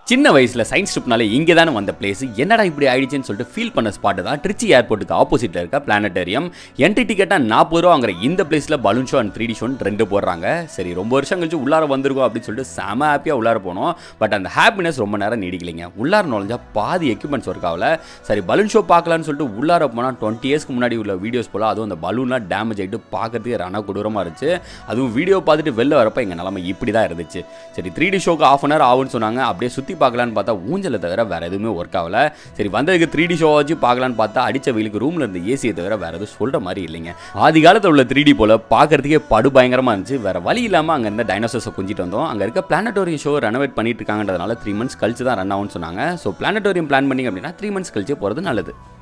சின்ன வயசுல சயின்ஸ் ட்ரிப்னால இங்கே தானே வந்த பிளேஸ் என்னடா இப்படி ஆயிடுச்சுன்னு சொல்லிட்டு ஃபீல் பண்ண ஸ்பாட் தான் ட்ரிச்சி ஏர்போர்ட்டுக்கு ஆப்போசிட்ல இருக்க பிளானட்டரியம். என்ட்ரி டிக்கெட்டா 40 ரூபா வாங்குற இந்த பிளேஸ்ல balloon show and 3D show ரெண்டு போடுறாங்க. சரி ரொம்ப வருஷம் கழிச்சு உள்ளார வந்திருக்கோம் அப்படின்னு சொல்லிட்டு செம ஹாப்பியா உள்ளார போனோம். பட் அந்த ஹாப்பினஸ் ரொம்ப நேரம் நீடிக்கலைங்க. உள்ளார நுழைஞ்சா பாதி எக்யூப்மெண்ட்ஸ் ஒர்க் ஆகல. சரி பலூன் ஷோ பார்க்கலான்னு சொல்லிட்டு உள்ளார போனால் 20 இயர்ஸ்க்கு முன்னாடி உள்ள வீடியோஸ் போல அதுவும் அந்த பலூன்லாம் டேமேஜ் ஆகிட்டு பார்க்கறதுக்கு ரண கொடூரமாக இருந்துச்சு. அதுவும் வீடியோ பார்த்துட்டு வெளில வரப்போ எங்கள் நிலைமை இப்படி தான் இருந்துச்சு. சரி 3D ஷோக்கு ½ அன் ஹவர் ஆகும்னு சொன்னாங்க. அப்படியே சுற்றி பார்க்கலான்னு பார்த்தா ஊஞ்சலை தவிர வேறு எதுவுமே ஒர்க் ஆகல. சரி வந்ததுக்கு 3D ஷோ வச்சு பார்க்கலான்னு பார்த்தா அடித்த வெயிலுக்கு ரூமில் இருந்த ஏசியை தவிர வேறு எதுவும் சொல்கிற மாதிரி இல்லைங்க. ஆதி காலத்தில் உள்ள 3D போல் பார்க்கறதுக்கே படு பயங்கரமாக இருந்துச்சு. வேறு வழி இல்லாமல் அங்கே இருந்த டைனோசர்ஸை கொஞ்சிட்டு வந்தோம். அங்கே இருக்க பிளானட்டோரியம் ஷோ ரெனோவேட் பண்ணிட்டு இருக்காங்கன்றதுனால 3 months கழிச்சு தான் ரன் ஆகும்னு சொன்னாங்க. ஸோ பிளானட்டோரியம் பிளான் பண்ணிங்க அப்படின்னா 3 months கழிச்சு போகிறது நல்லது.